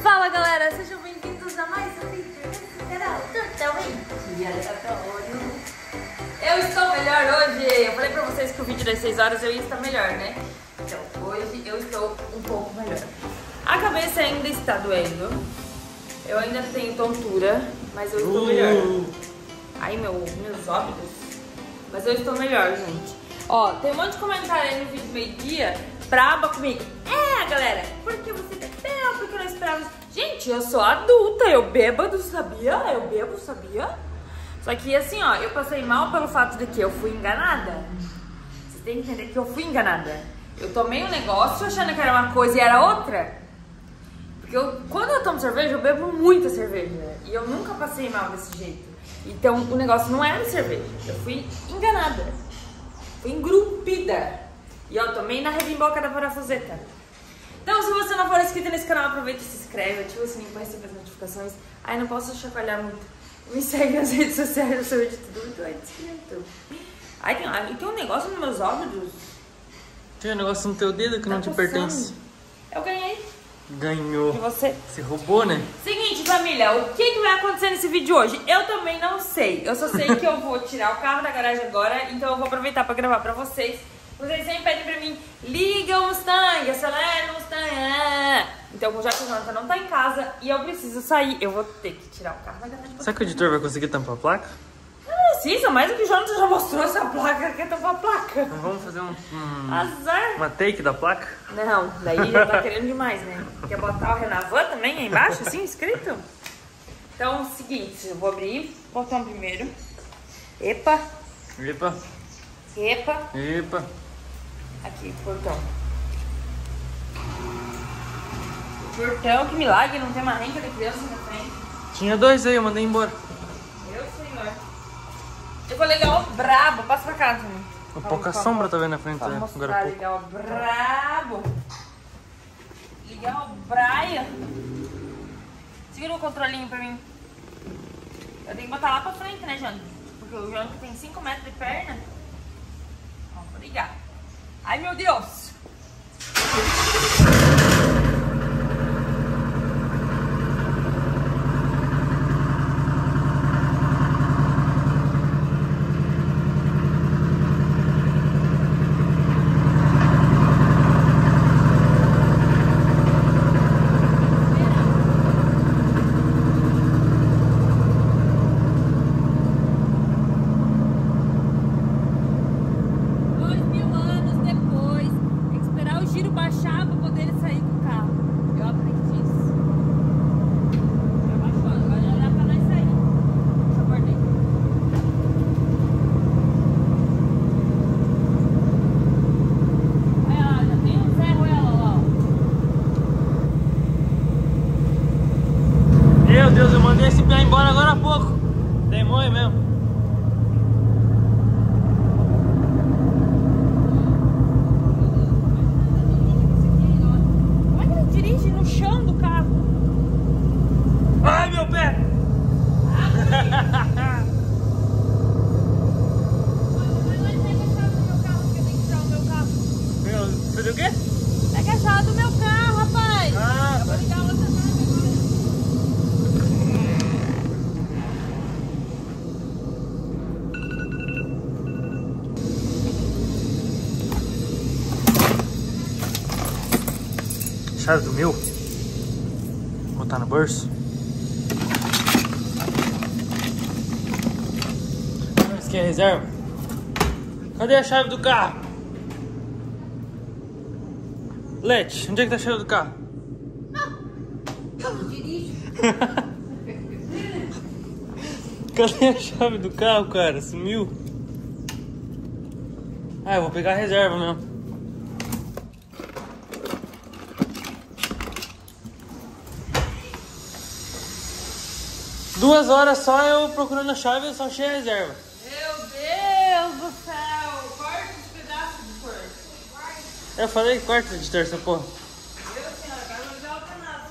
Fala galera, sejam bem-vindos a mais um vídeo desse canal totalmente aleatório. Eu estou melhor hoje. Eu falei pra vocês que o vídeo das 6 horas eu ia estar melhor, né? Então hoje eu estou um pouco melhor. A cabeça ainda está doendo. Eu ainda tenho tontura, mas eu estou melhor. Ai, meus óbitos. Mas eu estou melhor, gente. Ó, tem um monte de comentário aí no vídeo meio-dia braba comigo. Galera, por que você bebeu? Por que não esperava? Gente, eu sou adulta, eu bêbado, sabia? Eu bebo, sabia? Só que assim, ó, eu passei mal pelo fato de que eu fui enganada. Vocês têm que entender que eu fui enganada. Eu tomei um negócio achando que era uma coisa e era outra. Porque quando eu tomo cerveja, eu bebo muita cerveja. E eu nunca passei mal desse jeito. Então o negócio não era cerveja. Eu fui enganada. Fui engrupida. E eu tomei na rebimboca da parafuseta. Então, se você não for inscrito nesse canal, aproveita e se inscreve, ativa o sininho para receber as notificações. Aí não posso chacoalhar muito. Me segue nas redes sociais, eu sou de tudo muito antes inscrito. Ai, tem um negócio nos meus óbitos. Tem um negócio no teu dedo que não te pertence. Eu ganhei. Ganhou. E você? Você roubou, né? Seguinte, família, o que vai acontecer nesse vídeo hoje? Eu também não sei. Eu só sei que eu vou tirar o carro da garagem agora, então eu vou aproveitar para gravar para vocês. Vocês sempre pedem pra mim, liga o Mustang, acelera o Mustang. Então, já que o Jonathan não tá em casa e eu preciso sair, eu vou ter que tirar o carro da garagem. Será que o editor vai conseguir tampar a placa? Não precisa, mais do que o Jonathan já mostrou essa placa, quer tampar a placa. Então, vamos fazer Azar. uma take da placa? Não, daí já tá querendo demais, né? Quer botar o Renavan também aí embaixo, assim, escrito? Então, seguinte, eu vou abrir o botão primeiro. Epa. Epa. Epa. Epa. Aqui, portão. Portão, que milagre, não tem uma renca de criança na frente. Tinha dois aí, eu mandei embora. Meu senhor. Eu vou ligar o brabo, passa pra cá também. Pouca sombra tá vendo na frente, Vamos né? mostrar, Agora pouco. ligar o brabo. Ligar o Braia. Segura o controlinho pra mim. Eu tenho que botar lá pra frente, né, Jânio? Porque o Jânio tem 5 metros de perna. Ó, vou ligar. Ai, meu Deus! Meu Deus, eu mandei esse pé embora agora há pouco. Demônio mesmo. Como é que ele dirige no chão do carro? Ai, meu pé! Fazer o quê? Pega a chave do meu carro, rapaz! Ah, eu vou ligar outra marca agora. Chave do meu? Vou botar no bolso. Isso aqui é reserva? Cadê a chave do carro? Lete, onde é que tá a chave do carro? Cadê a chave do carro, cara? Sumiu. Ah, eu vou pegar a reserva mesmo. Duas horas só eu procurando a chave e eu só achei a reserva. Meu Deus do céu! Corta os pedaços do corpo. Eu falei que corta de terça, porra. Meu senhor, agora eu vou ligar outra nada.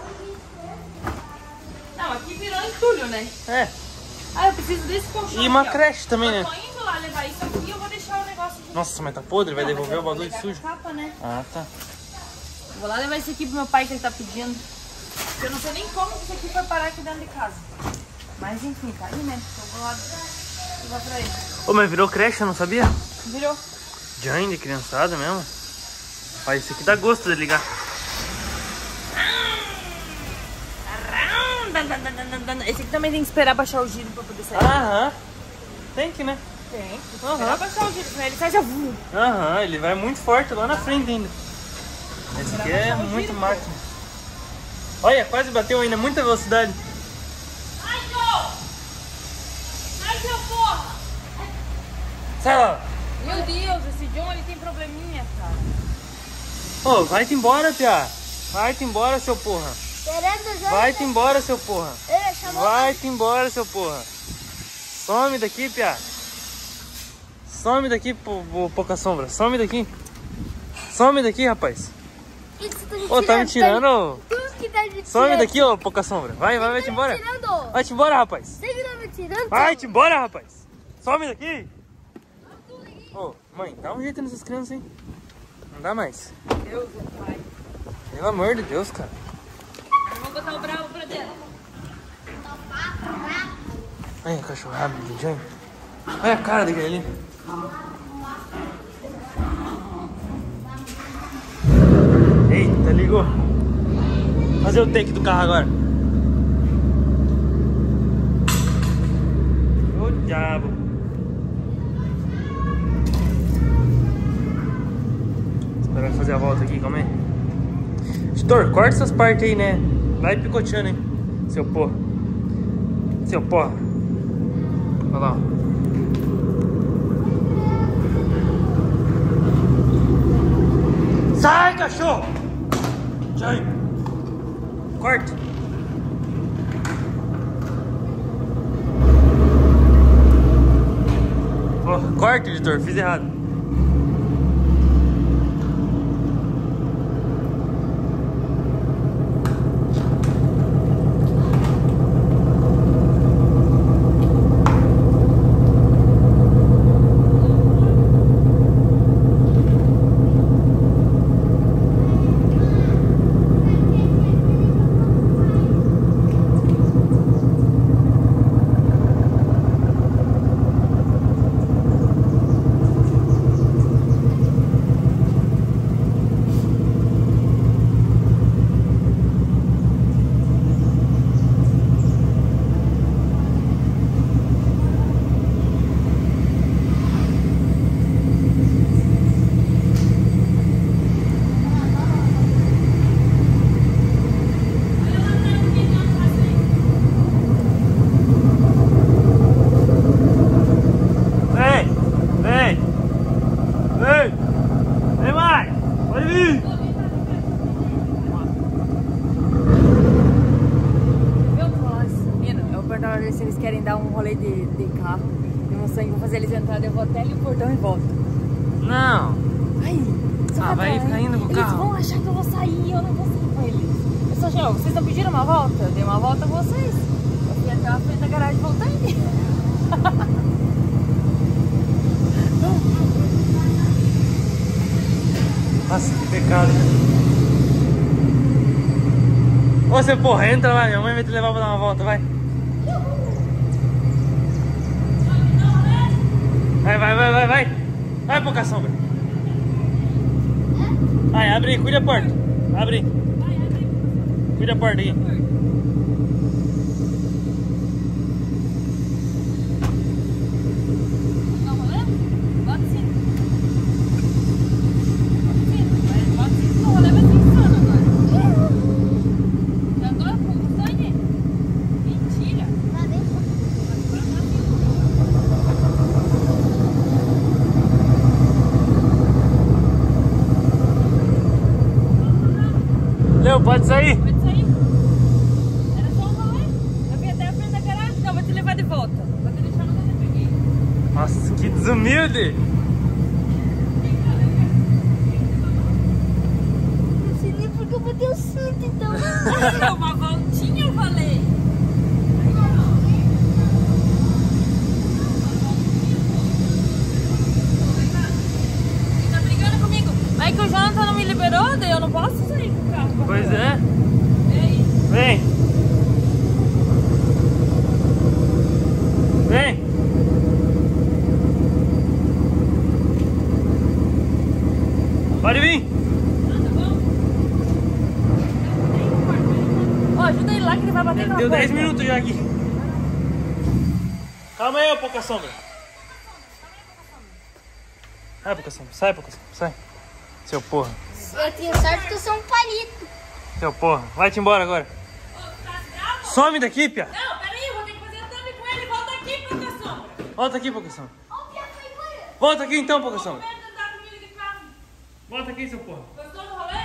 Não, aqui virou entulho, né? É. Ah, eu preciso desse colchão. E uma aqui, ó. creche também, né? Eu tô indo lá levar isso aqui e eu vou deixar o negócio aqui. Nossa, mas tá podre, vai Não, devolver o mas eu bagulho vou sujo. pegar com a capa, né? Ah, tá. Vou lá levar esse aqui pro meu pai que ele tá pedindo. Eu não sei nem como isso aqui foi parar aqui dentro de casa. Mas enfim, tá aí, né? Eu vou lá levar pra ele. Ô, mas virou creche, eu não sabia? Virou. Jane, de criançada mesmo. Ó, isso aqui dá gosto de ligar. Esse aqui também tem que esperar baixar o giro pra poder sair. Aham. Tem que, né? Tem que esperar baixar o giro, senão ele sai já voa. Aham, ele vai muito forte lá na frente ainda. Esse aqui é muito máquina. Olha, quase bateu ainda, muita velocidade. Ai, Joe! Ai, seu porra! Sai lá. Meu Deus, esse John ele tem probleminha, cara. Ô, vai-te embora, Pia. Vai-te embora, seu porra. Vai-te embora, seu porra. Vai-te embora, seu porra. Some daqui, Pia. Some daqui, pouca sombra. Some daqui. Some daqui, rapaz. Ô, tá me tirando. Some daqui, ô, pouca sombra. Vai-te embora. Vai-te embora, rapaz. Vai-te embora, rapaz. Some daqui. Ô, mãe, dá um jeito nessas crianças, hein? Não dá mais. Deus é pai. Pelo amor de Deus, cara. Vamos botar o bravo pra dentro. Olha a cachorrada de Jane. Olha a cara daquele ali. Eita, ligou. Fazer o take do carro agora. Ô diabo. Esperar fazer a volta aqui, calma aí. Editor, corta essas partes aí, né? Vai picoteando, hein? Seu porra. Seu porra. Olha lá, ó. Sai, cachorro! Sai! Corta! Oh, corta, editor, fiz errado. Se eles querem dar um rolê de carro e um sangue, vou fazer eles entrarem, eu vou até ali o portão e volto. Não. Ai, vai ficar indo com o carro. Eles vão achar que eu vou sair, eu não vou sair com eles. Eu só chego, vocês não pediram uma volta? Eu dei uma volta com vocês. Eu fui até a frente da garagem e voltei. Nossa, que pecado. Ô, você porra, entra lá, minha mãe vai te levar pra dar uma volta, vai. Vai. Vai, pouca sombra. Vai, abre aí, cuida a porta. Abre aí. Cuida a porta aí. Pode sair? Pode sair. Era só um rolê. Eu vim até a frente da garagem, então vou te levar de volta. Vou te deixar no lugar que eu peguei. Nossa, que desumilde! Não sei nem porque eu botei o cinto, então. Uma voltinha eu falei. Tá brigando comigo. Mas que o Jonathan não me liberou, daí eu não posso sair com o carro. Pois é. E aí? Vem. Vem. Pode vir. Ó, ajuda ele lá que ele vai bater na porta. Deu 10 minutos já aqui. Calma aí, ô pouca sombra. Sai, pouca sombra. Sai, pouca sombra. Sai. Seu porra. Eu tenho sorte que eu sou um palito. Seu porra. Vai-te embora agora. Some daqui, Pia. Não, peraí, eu vou ter que fazer a thumb com ele. Volta aqui, pouca sombra. Volta aqui, pouca sombra. Ó, o Pia foi embora. Volta aqui então, pouca sombra. Vamos tentar comigo de carro. Volta aqui, seu porra. Gostou do rolê?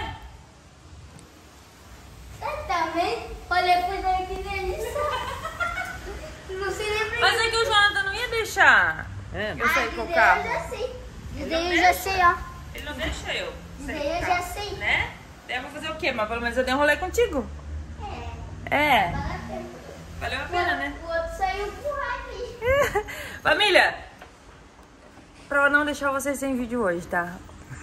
Também. Olha, foi daí que delícia. Não sei nem. Mas é que o Jonathan não ia deixar. É, Eu saí com o carro. Eu já sei. Isso daí eu já sei, ó. Ele não deixa eu. Isso sair daí com eu o já carro, sei. Né? Daí eu vou fazer o quê? Mas pelo menos eu dei um rolê contigo. É. É. Vale a pena. Valeu a pena, né? O outro saiu pro ali. Família, pra eu não deixar vocês sem vídeo hoje, tá?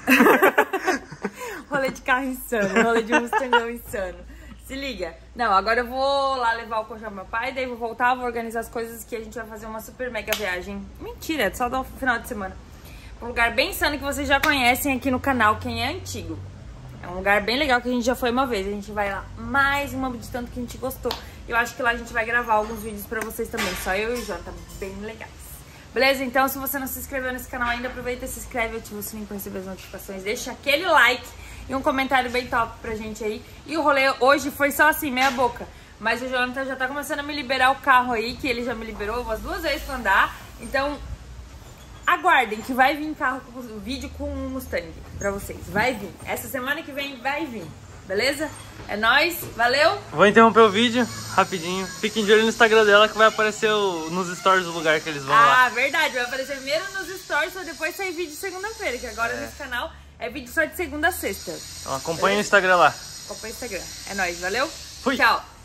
Rolê de carro insano, rolê de Mustangão insano. Se liga. Não, agora eu vou lá levar o colchão pro meu pai, daí vou voltar, vou organizar as coisas que a gente vai fazer uma super mega viagem. Mentira, é só no final de semana. Um lugar bem insano que vocês já conhecem aqui no canal, quem é antigo. É um lugar bem legal que a gente já foi uma vez. A gente vai lá mais uma de tanto que a gente gostou. Eu acho que lá a gente vai gravar alguns vídeos pra vocês também. Só eu e o João, tá bem legais. Beleza? Então, se você não se inscreveu nesse canal ainda, aproveita e se inscreve, ativa o sininho pra receber as notificações. Deixa aquele like e um comentário bem top pra gente aí. E o rolê hoje foi só assim, meia boca. Mas o Jonathan já tá começando a me liberar o carro aí, que ele já me liberou umas 2 vezes pra andar. Então, aguardem que vai vir vídeo com um Mustang pra vocês. Vai vir. Essa semana que vem vai vir. Beleza? É nóis. Valeu. Vou interromper o vídeo rapidinho. Fiquem de olho no Instagram dela que vai aparecer nos stories do lugar que eles vão lá. Ah, verdade. Vai aparecer primeiro nos stories pra depois sair vídeo segunda-feira. Que agora nesse canal é vídeo só de segunda a sexta. Então acompanha o Instagram lá. Acompanha o Instagram. É nóis. Valeu. Fui. Tchau.